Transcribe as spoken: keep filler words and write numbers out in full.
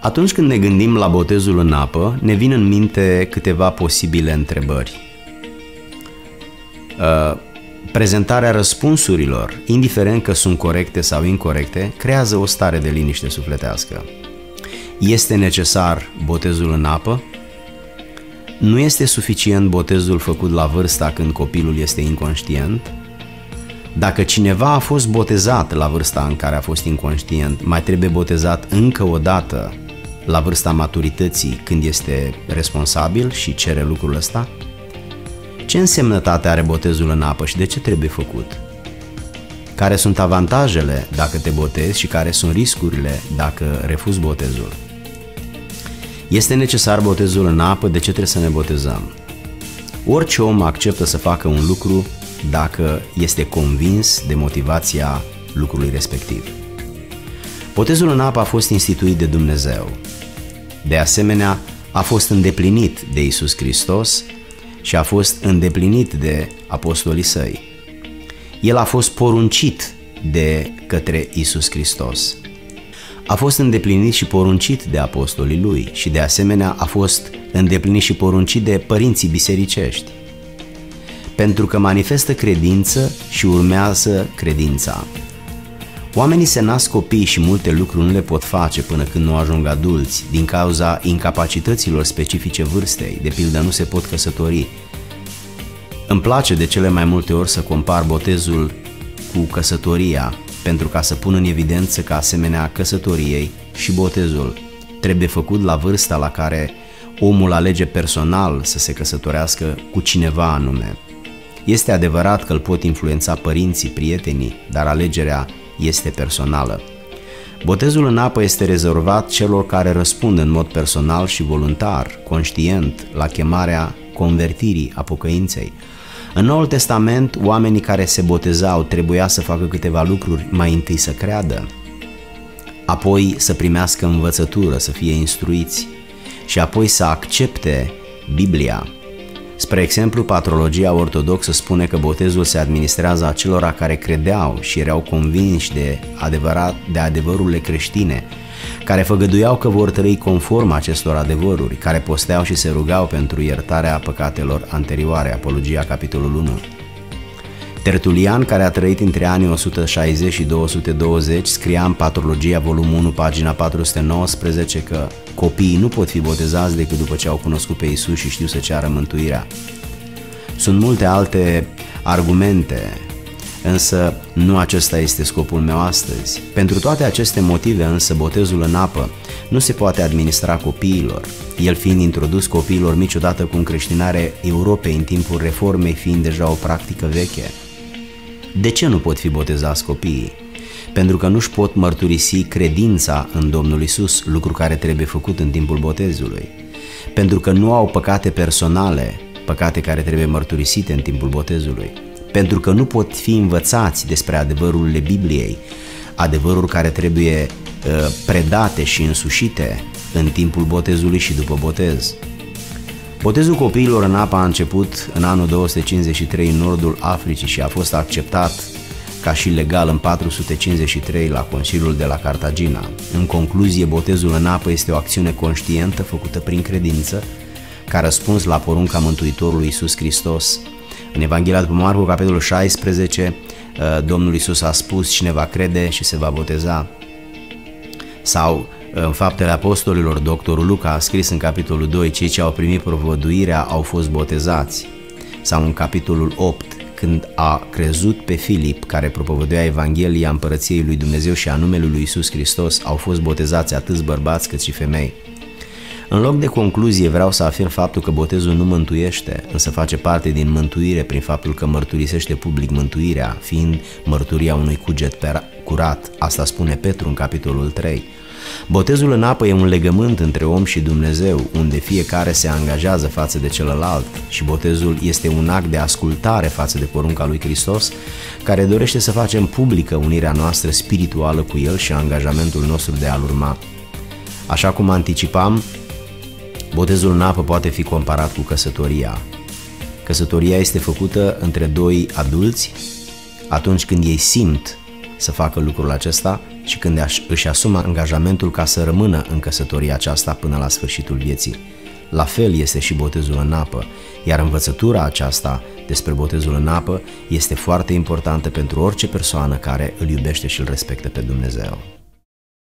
Atunci când ne gândim la botezul în apă, ne vin în minte câteva posibile întrebări. Uh, prezentarea răspunsurilor, indiferent că sunt corecte sau incorrecte, creează o stare de liniște sufletească. Este necesar botezul în apă? Nu este suficient botezul făcut la vârsta când copilul este inconștient? Dacă cineva a fost botezat la vârsta în care a fost inconștient, mai trebuie botezat încă o dată la vârsta maturității când este responsabil și cere lucrul ăsta? Ce însemnătate are botezul în apă și de ce trebuie făcut? Care sunt avantajele dacă te botezi și care sunt riscurile dacă refuzi botezul? Este necesar botezul în apă, de ce trebuie să ne botezăm? Orice om acceptă să facă un lucru dacă este convins de motivația lucrului respectiv. Botezul în apă a fost instituit de Dumnezeu. De asemenea, a fost îndeplinit de Iisus Hristos și a fost îndeplinit de apostolii săi. El a fost poruncit de către Iisus Hristos. A fost îndeplinit și poruncit de apostolii lui și de asemenea a fost îndeplinit și poruncit de părinții bisericești. Pentru că manifestă credință și urmează credința. Oamenii se nasc copii și multe lucruri nu le pot face până când nu ajung adulți, din cauza incapacităților specifice vârstei, de pildă nu se pot căsători. Îmi place de cele mai multe ori să compar botezul cu căsătoria, pentru ca să pun în evidență că asemenea căsătoriei și botezul trebuie făcut la vârsta la care omul alege personal să se căsătorească cu cineva anume. Este adevărat că îl pot influența părinții, prietenii, dar alegerea este personală. Botezul în apă este rezervat celor care răspund în mod personal și voluntar, conștient, la chemarea convertirii, a pocăinței. În Noul Testament, oamenii care se botezau trebuia să facă câteva lucruri, mai întâi să creadă, apoi să primească învățătură, să fie instruiți și apoi să accepte Biblia. Spre exemplu, patrologia ortodoxă spune că botezul se administrează acelora care credeau și erau convinși de, adevărat, de adevărurile creștine, care făgăduiau că vor trăi conform acestor adevăruri, care posteau și se rugau pentru iertarea păcatelor anterioare, Apologia, capitolul unu. Tertulian, care a trăit între anii o sută șaizeci și două sute douăzeci, scria în Patrologia, volumul unu, pagina patru sute nouăsprezece, că copiii nu pot fi botezați decât după ce au cunoscut pe Iisus și știu să ceară mântuirea. Sunt multe alte argumente, însă nu acesta este scopul meu astăzi. Pentru toate aceste motive însă botezul în apă nu se poate administra copiilor, el fiind introdus copiilor mici odată cu încreștinarea Europei în timpul Reformei fiind deja o practică veche. De ce nu pot fi botezați copiii? Pentru că nu-și pot mărturisi credința în Domnul Iisus, lucru care trebuie făcut în timpul botezului. Pentru că nu au păcate personale, păcate care trebuie mărturisite în timpul botezului. Pentru că nu pot fi învățați despre adevărurile Bibliei, adevăruri care trebuie uh, predate și însușite în timpul botezului și după botez. Botezul copiilor în apă a început în anul două sute cincizeci și trei în nordul Africii și a fost acceptat ca și legal în patru sute cincizeci și trei la Consiliul de la Cartagina. În concluzie, botezul în apă este o acțiune conștientă făcută prin credință, ca răspuns la porunca Mântuitorului Iisus Hristos. În Evanghelia după Marcu, capitolul șaisprezece, Domnul Iisus a spus: cine va crede și se va boteza. Sau în Faptele Apostolilor, doctorul Luca a scris în capitolul doi: cei ce au primit propovăduirea au fost botezați. Sau în capitolul opt, când a crezut pe Filip, care propovăduia Evanghelia Împărăției lui Dumnezeu și a numelui lui Iisus Hristos, au fost botezați atât bărbați cât și femei. În loc de concluzie vreau să afirm faptul că botezul nu mântuiește, însă face parte din mântuire prin faptul că mărturisește public mântuirea, fiind mărturia unui cuget curat. Asta spune Petru în capitolul trei. Botezul în apă e un legământ între om și Dumnezeu, unde fiecare se angajează față de celălalt, și botezul este un act de ascultare față de porunca lui Hristos, care dorește să facem publică unirea noastră spirituală cu El și angajamentul nostru de a-L urma. Așa cum anticipam, botezul în apă poate fi comparat cu căsătoria. Căsătoria este făcută între doi adulți atunci când ei simt să facă lucrul acesta și când își asumă angajamentul ca să rămână în căsătoria aceasta până la sfârșitul vieții. La fel este și botezul în apă, iar învățătura aceasta despre botezul în apă este foarte importantă pentru orice persoană care îl iubește și îl respectă pe Dumnezeu.